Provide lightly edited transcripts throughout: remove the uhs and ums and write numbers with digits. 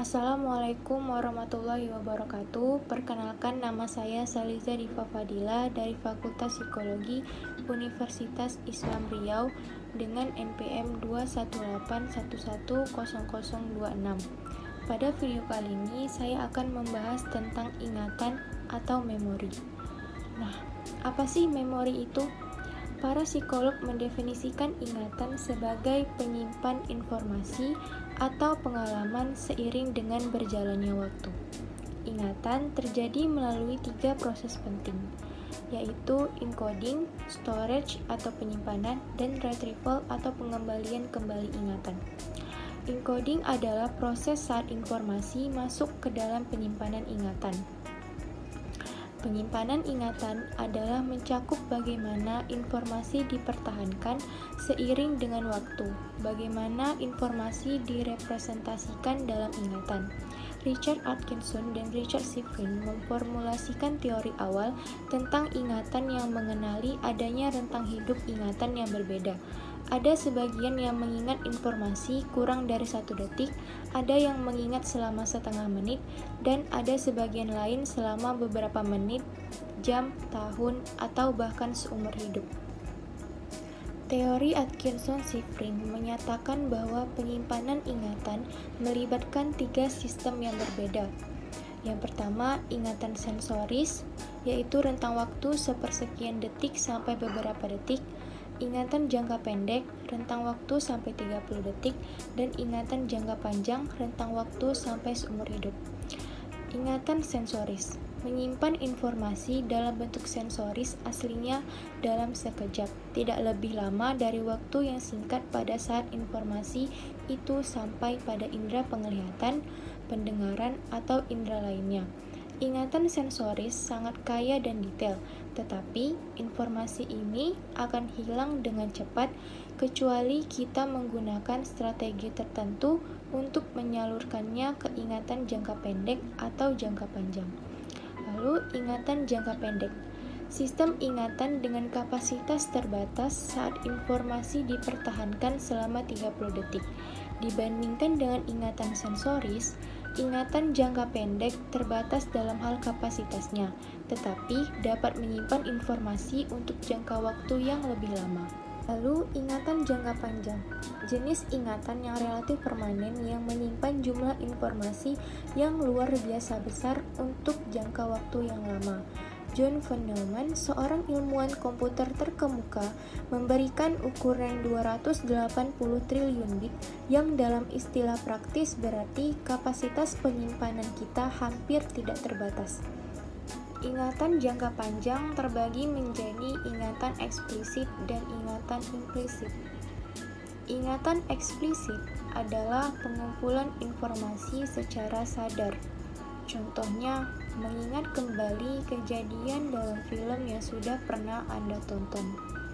Assalamualaikum warahmatullahi wabarakatuh. Perkenalkan, nama saya Saliza Diva Fadila dari Fakultas Psikologi Universitas Islam Riau dengan NPM 218110026. Pada video kali ini saya akan membahas tentang ingatan atau memori. Nah, apa sih memori itu? Para psikolog mendefinisikan ingatan sebagai penyimpan informasi atau pengalaman seiring dengan berjalannya waktu. Ingatan terjadi melalui 3 proses penting, yaitu encoding, storage atau penyimpanan, dan retrieval atau pengembalian kembali ingatan. Encoding adalah proses saat informasi masuk ke dalam penyimpanan ingatan. Penyimpanan ingatan adalah mencakup bagaimana informasi dipertahankan seiring dengan waktu, bagaimana informasi direpresentasikan dalam ingatan. Richard Atkinson dan Richard Shifrin memformulasikan teori awal tentang ingatan yang mengenali adanya rentang hidup ingatan yang berbeda. Ada sebagian yang mengingat informasi kurang dari 1 detik, ada yang mengingat selama setengah menit, dan ada sebagian lain selama beberapa menit, jam, tahun, atau bahkan seumur hidup. Teori Atkinson-Shifrin menyatakan bahwa penyimpanan ingatan melibatkan 3 sistem yang berbeda. Yang pertama, ingatan sensoris, yaitu rentang waktu sepersekian detik sampai beberapa detik. Ingatan jangka pendek, rentang waktu sampai 30 detik, dan ingatan jangka panjang, rentang waktu sampai seumur hidup. Ingatan sensoris menyimpan informasi dalam bentuk sensoris aslinya dalam sekejap, tidak lebih lama dari waktu yang singkat pada saat informasi itu sampai pada indera penglihatan, pendengaran, atau indera lainnya. Ingatan sensoris sangat kaya dan detail, tetapi informasi ini akan hilang dengan cepat kecuali kita menggunakan strategi tertentu untuk menyalurkannya ke ingatan jangka pendek atau jangka panjang. Lalu, ingatan jangka pendek. Sistem ingatan dengan kapasitas terbatas saat informasi dipertahankan selama 30 detik. Dibandingkan dengan ingatan sensoris, ingatan jangka pendek terbatas dalam hal kapasitasnya, tetapi dapat menyimpan informasi untuk jangka waktu yang lebih lama. Lalu, ingatan jangka panjang. Jenis ingatan yang relatif permanen yang menyimpan jumlah informasi yang luar biasa besar untuk jangka waktu yang lama. John von Neumann, seorang ilmuwan komputer terkemuka, memberikan ukuran 280 triliun bit yang dalam istilah praktis berarti kapasitas penyimpanan kita hampir tidak terbatas. Ingatan jangka panjang terbagi menjadi ingatan eksplisit dan ingatan implisit. Ingatan eksplisit adalah pengumpulan informasi secara sadar. Contohnya, mengingat kembali kejadian dalam film yang sudah pernah Anda tonton.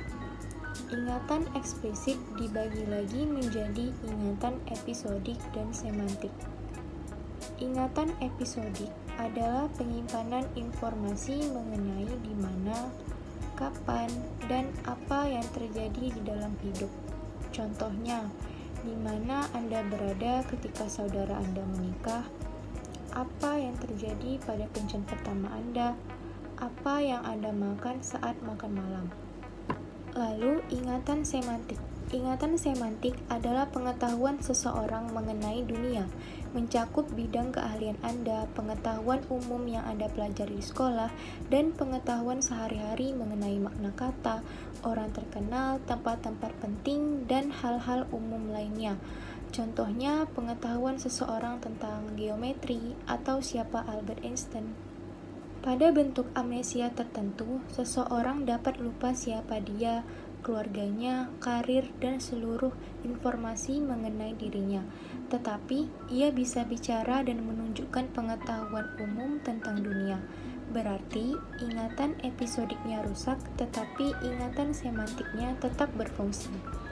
Ingatan eksplisit dibagi lagi menjadi ingatan episodik dan semantik. Ingatan episodik adalah penyimpanan informasi mengenai di mana, kapan, dan apa yang terjadi di dalam hidup. Contohnya, di mana Anda berada ketika saudara Anda menikah, apa yang terjadi pada kencan pertama Anda, apa yang Anda makan saat makan malam. Lalu, ingatan semantik. Ingatan semantik adalah pengetahuan seseorang mengenai dunia, mencakup bidang keahlian Anda, pengetahuan umum yang Anda pelajari di sekolah, dan pengetahuan sehari-hari mengenai makna kata, orang terkenal, tempat-tempat penting, dan hal-hal umum lainnya. Contohnya, pengetahuan seseorang tentang geometri atau siapa Albert Einstein. Pada bentuk amnesia tertentu, seseorang dapat lupa siapa dia, keluarganya, karir, dan seluruh informasi mengenai dirinya. Tetapi, ia bisa bicara dan menunjukkan pengetahuan umum tentang dunia. Berarti, ingatan episodiknya rusak, tetapi ingatan semantiknya tetap berfungsi.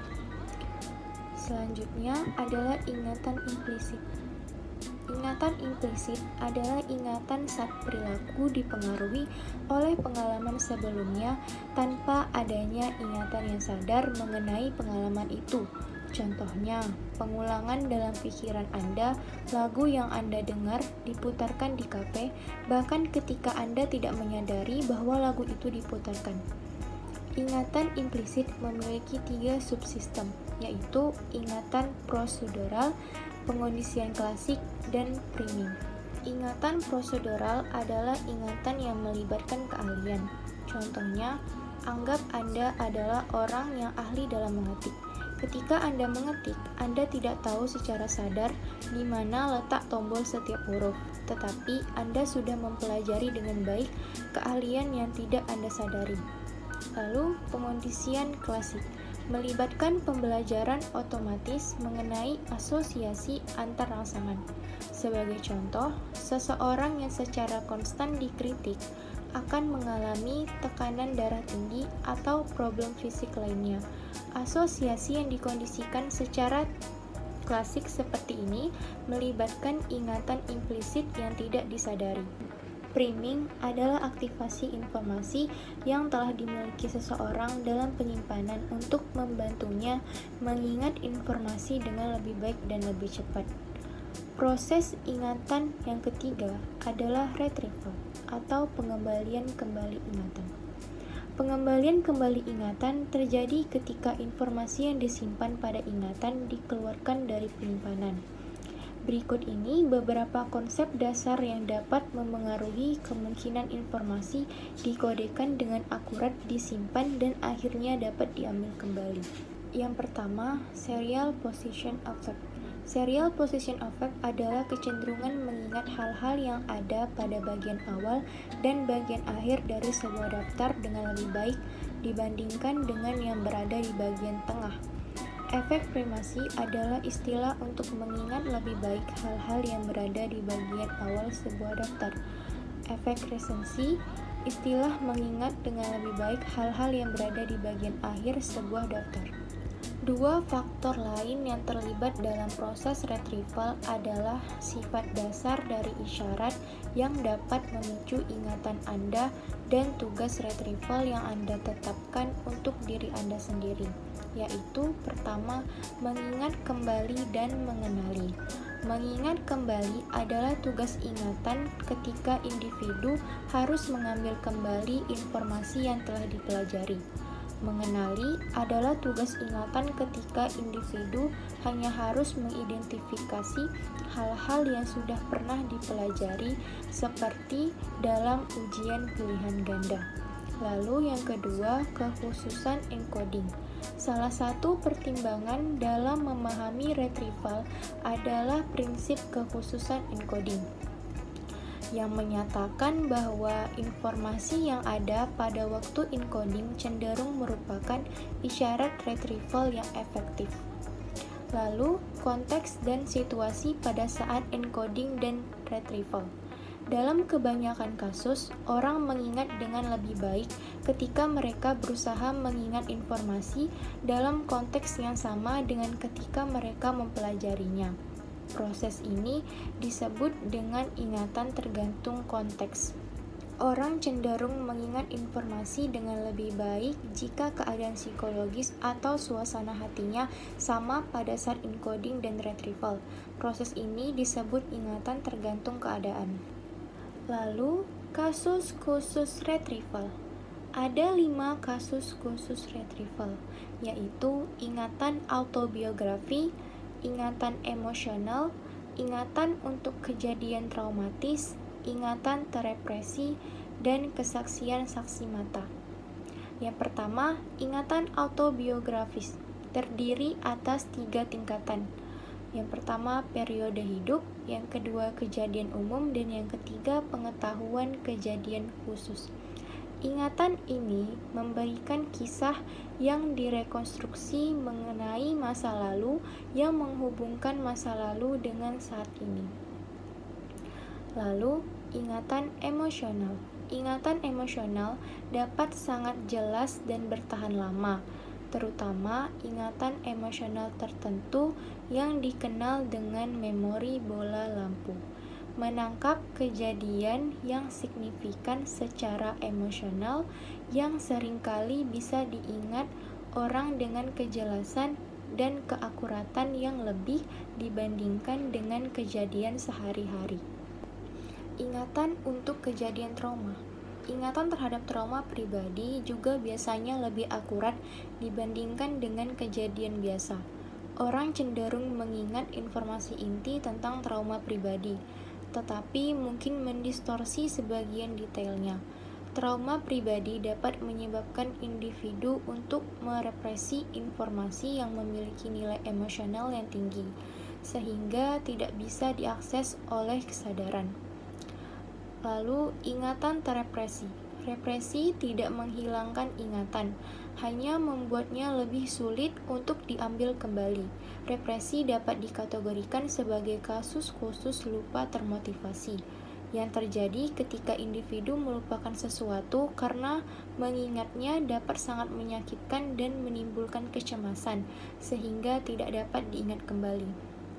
Selanjutnya adalah ingatan implisit. Ingatan implisit adalah ingatan saat perilaku dipengaruhi oleh pengalaman sebelumnya tanpa adanya ingatan yang sadar mengenai pengalaman itu. Contohnya, pengulangan dalam pikiran Anda, lagu yang Anda dengar diputarkan di kafe, bahkan ketika Anda tidak menyadari bahwa lagu itu diputarkan. Ingatan implisit memiliki 3 subsistem, yaitu ingatan prosedural, pengondisian klasik, dan priming. Ingatan prosedural adalah ingatan yang melibatkan keahlian. Contohnya, anggap Anda adalah orang yang ahli dalam mengetik. Ketika Anda mengetik, Anda tidak tahu secara sadar di mana letak tombol setiap huruf, tetapi Anda sudah mempelajari dengan baik keahlian yang tidak Anda sadari. Lalu, pengondisian klasik melibatkan pembelajaran otomatis mengenai asosiasi antar rangsangan. Sebagai contoh, seseorang yang secara konstan dikritik akan mengalami tekanan darah tinggi atau problem fisik lainnya. Asosiasi yang dikondisikan secara klasik seperti ini melibatkan ingatan implisit yang tidak disadari. Priming adalah aktivasi informasi yang telah dimiliki seseorang dalam penyimpanan untuk membantunya mengingat informasi dengan lebih baik dan lebih cepat. Proses ingatan yang ketiga adalah retrieval atau pengembalian kembali ingatan. Pengembalian kembali ingatan terjadi ketika informasi yang disimpan pada ingatan dikeluarkan dari penyimpanan. Berikut ini beberapa konsep dasar yang dapat memengaruhi kemungkinan informasi dikodekan dengan akurat disimpan dan akhirnya dapat diambil kembali. Yang pertama, serial position effect. Serial position effect adalah kecenderungan mengingat hal-hal yang ada pada bagian awal dan bagian akhir dari sebuah daftar dengan lebih baik dibandingkan dengan yang berada di bagian tengah. Efek primasi adalah istilah untuk mengingat lebih baik hal-hal yang berada di bagian awal sebuah daftar. Efek resensi, istilah mengingat dengan lebih baik hal-hal yang berada di bagian akhir sebuah daftar. Dua faktor lain yang terlibat dalam proses retrieval adalah sifat dasar dari isyarat yang dapat memicu ingatan Anda dan tugas retrieval yang Anda tetapkan untuk diri Anda sendiri, yaitu pertama, mengingat kembali dan mengenali. Mengingat kembali adalah tugas ingatan ketika individu harus mengambil kembali informasi yang telah dipelajari. Mengenali adalah tugas ingatan ketika individu hanya harus mengidentifikasi hal-hal yang sudah pernah dipelajari seperti dalam ujian pilihan ganda. Lalu yang kedua, kekhususan encoding. Salah satu pertimbangan dalam memahami retrieval adalah prinsip kekhususan encoding, yang menyatakan bahwa informasi yang ada pada waktu encoding cenderung merupakan isyarat retrieval yang efektif. Lalu, konteks dan situasi pada saat encoding dan retrieval. Dalam kebanyakan kasus, orang mengingat dengan lebih baik ketika mereka berusaha mengingat informasi dalam konteks yang sama dengan ketika mereka mempelajarinya. Proses ini disebut dengan ingatan tergantung konteks. Orang cenderung mengingat informasi dengan lebih baik jika keadaan psikologis atau suasana hatinya sama pada saat encoding dan retrieval. Proses ini disebut ingatan tergantung keadaan. Lalu, kasus khusus retrieval. Ada 5 kasus khusus retrieval, yaitu ingatan autobiografi, ingatan emosional, ingatan untuk kejadian traumatis, ingatan terepresi, dan kesaksian saksi mata. Yang pertama, ingatan autobiografis terdiri atas 3 tingkatan. Yang pertama, periode hidup, yang kedua, kejadian umum, dan yang ketiga, pengetahuan kejadian khusus. Ingatan ini memberikan kisah yang direkonstruksi mengenai masa lalu yang menghubungkan masa lalu dengan saat ini. Lalu, ingatan emosional. Ingatan emosional dapat sangat jelas dan bertahan lama, terutama ingatan emosional tertentu yang dikenal dengan memori bola lampu. Menangkap kejadian yang signifikan secara emosional yang seringkali bisa diingat orang dengan kejelasan dan keakuratan yang lebih dibandingkan dengan kejadian sehari-hari. Ingatan untuk kejadian trauma. Ingatan terhadap trauma pribadi juga biasanya lebih akurat dibandingkan dengan kejadian biasa. Orang cenderung mengingat informasi inti tentang trauma pribadi, tetapi mungkin mendistorsi sebagian detailnya. Trauma pribadi dapat menyebabkan individu untuk merepresi informasi yang memiliki nilai emosional yang tinggi, sehingga tidak bisa diakses oleh kesadaran. Lalu, ingatan terepresi. Represi tidak menghilangkan ingatan, hanya membuatnya lebih sulit untuk diambil kembali. Represi dapat dikategorikan sebagai kasus khusus lupa termotivasi yang terjadi ketika individu melupakan sesuatu karena mengingatnya dapat sangat menyakitkan dan menimbulkan kecemasan, sehingga tidak dapat diingat kembali.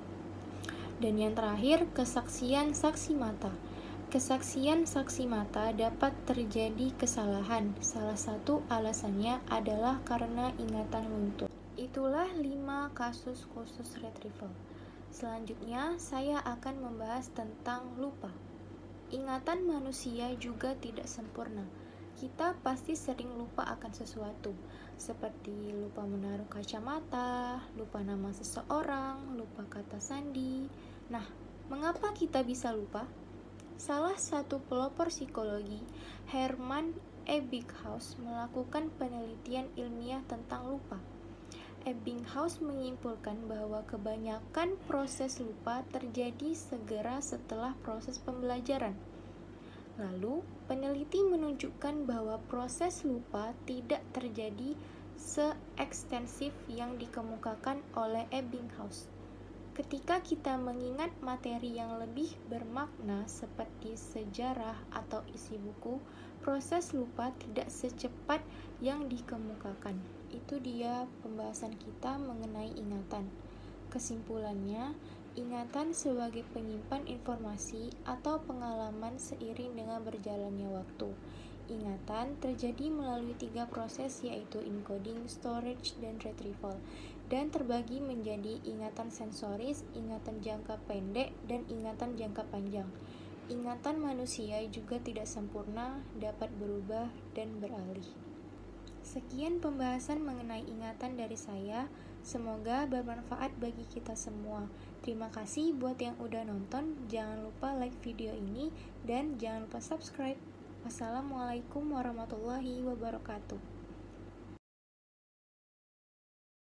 Dan yang terakhir, kesaksian saksi mata. Kesaksian saksi mata dapat terjadi kesalahan. Salah satu alasannya adalah karena ingatan luntur. Itulah 5 kasus khusus retrieval. Selanjutnya, saya akan membahas tentang lupa. Ingatan manusia juga tidak sempurna. Kita pasti sering lupa akan sesuatu, seperti lupa menaruh kacamata, lupa nama seseorang, lupa kata sandi. Nah, mengapa kita bisa lupa? Salah satu pelopor psikologi, Hermann Ebbinghaus, melakukan penelitian ilmiah tentang lupa. Ebbinghaus menyimpulkan bahwa kebanyakan proses lupa terjadi segera setelah proses pembelajaran. Lalu, peneliti menunjukkan bahwa proses lupa tidak terjadi se-ekstensif yang dikemukakan oleh Ebbinghaus. Ketika kita mengingat materi yang lebih bermakna seperti sejarah atau isi buku, proses lupa tidak secepat yang dikemukakan. Itu dia pembahasan kita mengenai ingatan. Kesimpulannya, ingatan sebagai penyimpan informasi atau pengalaman seiring dengan berjalannya waktu. Ingatan terjadi melalui 3 proses, yaitu encoding, storage, dan retrieval, dan terbagi menjadi ingatan sensoris, ingatan jangka pendek, dan ingatan jangka panjang. Ingatan manusia juga tidak sempurna, dapat berubah dan beralih. Sekian pembahasan mengenai ingatan dari saya. Semoga bermanfaat bagi kita semua. Terima kasih buat yang udah nonton. Jangan lupa like video ini dan jangan lupa subscribe. Wassalamualaikum warahmatullahi wabarakatuh.